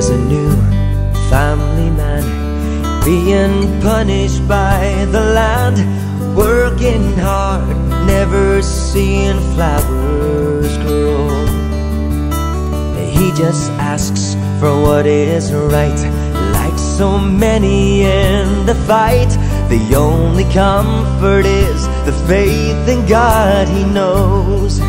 There's a new family man being punished by the land, working hard, never seeing flowers grow. He just asks for what is right, like so many in the fight. The only comfort is the faith in God he knows.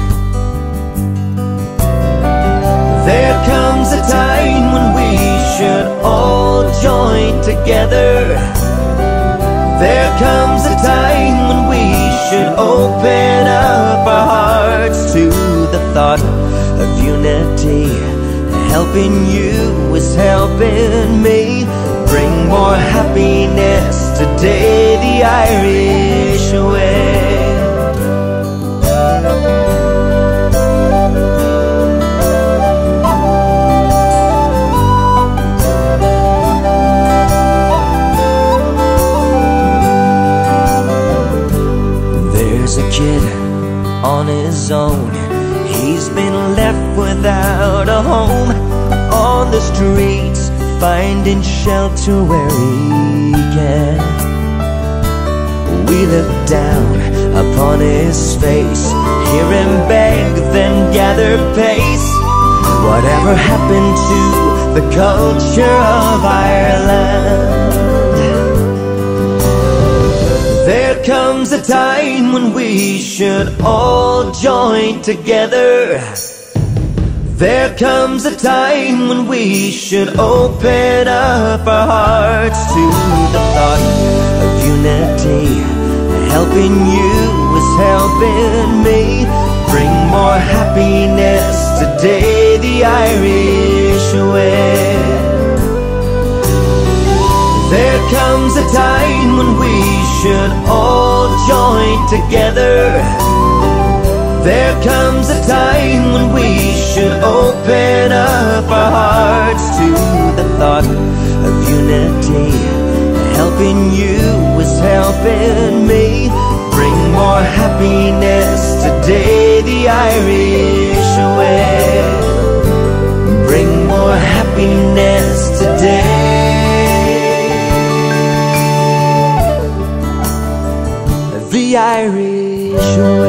There comes a time when we should all join together. There comes a time when we should open up our hearts to the thought of unity. Helping you is helping me. Bring more happiness today the Irish way. There's a kid on his own. He's been left without a home, on the streets, finding shelter where he can. We look down upon his face, hear him beg, then gather pace. Whatever happened to the culture of Ireland? There comes a time when we should all join together. There comes a time when we should open up our hearts to the thought of unity. Helping you is helping me. Bring more happiness today the Irish way. There comes a time when we should all join together. There comes a time when we should open up our hearts to the thought of unity. Helping you is helping me. Bring more happiness today the Irish way. Bring more happiness today the Irish way.